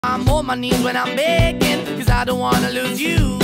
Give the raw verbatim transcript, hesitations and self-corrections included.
I'm on my knees when I'm begging, cause I don't wanna lose you.